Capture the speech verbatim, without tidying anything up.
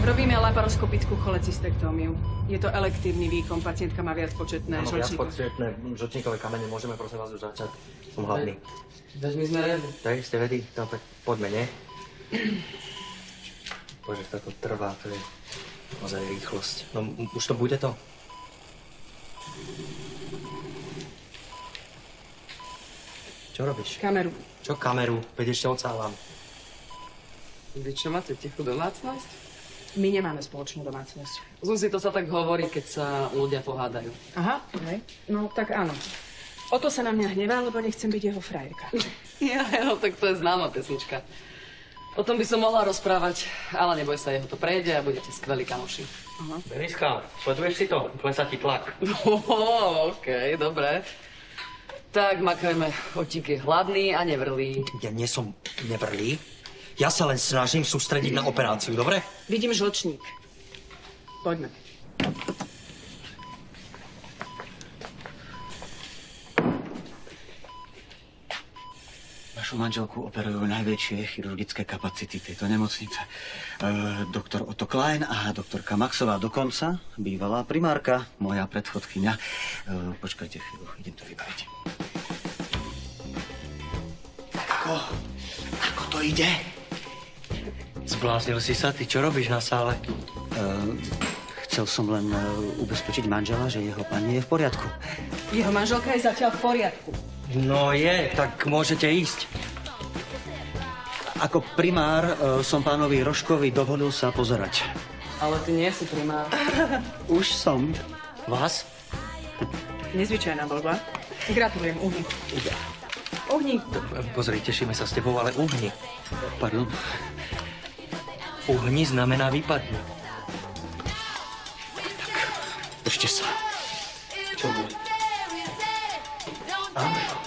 Robíme laparoskopickú cholecystektómiu. Je to elektívny výkon, pacientka má viacpočetné žlčníkové. Viacpočetné žlčníkové kamene, môžeme prosím vás už začať? Som hladný. Veď my sme ready. Tak, ste ready? No tak poďme, nie? Bože, to trvá, to je naozaj rýchlosť. No už to bude to? Čo robíš? Kameru. Čo kameru? Veď ešte odsávam. Vy čo máte, tichú domácnosť? My nemáme spoločnú domácnosť. Zuzi, to sa tak hovorí, keď sa ľudia pohádajú. Aha, hej. No tak áno. O to sa na mňa hnevá, lebo nechcem byť jeho frajerka. Ja, no tak to je známa pesnička. O tom by som mohla rozprávať, ale neboj sa, jeho to prejde a budete skvelí kamoši. Aha. Deniska, sleduješ si to? Klesá ti tlak. Oh, okej, okay, dobre. Tak, makajme. Otík je hladný a nevrlý. Ja nie som nevrlý. Ja sa len snažím sústrediť na operáciu, dobre? Vidím žlčník. Poďme. Vašu manželku operujú najväčšie chirurgické kapacity tejto nemocnice. E, doktor Otto Klein a doktorka Maxová dokonca, bývalá primárka, moja predchodkyňa. E, počkajte chvíľu, idem to vybaviť. Ako? Ako to ide? Zbláznil si sa? Ty čo robíš na sále? Uh, chcel som len uh, ubezpečiť manžela, že jeho pani je v poriadku. Jeho manželka je zatiaľ v poriadku. No je, tak môžete ísť. Ako primár uh, som pánovi Rožkovi dovolil sa pozerať. Ale ty nie si primár. Už som. Vás? Nezvyčajná voľba. Gratulujem, uhni. Uhni. Pozri, tešíme sa s tebou, ale uhni. Pardon? Uhni znamená vypadni. Tak, ešte sa. Čo bude? Áno.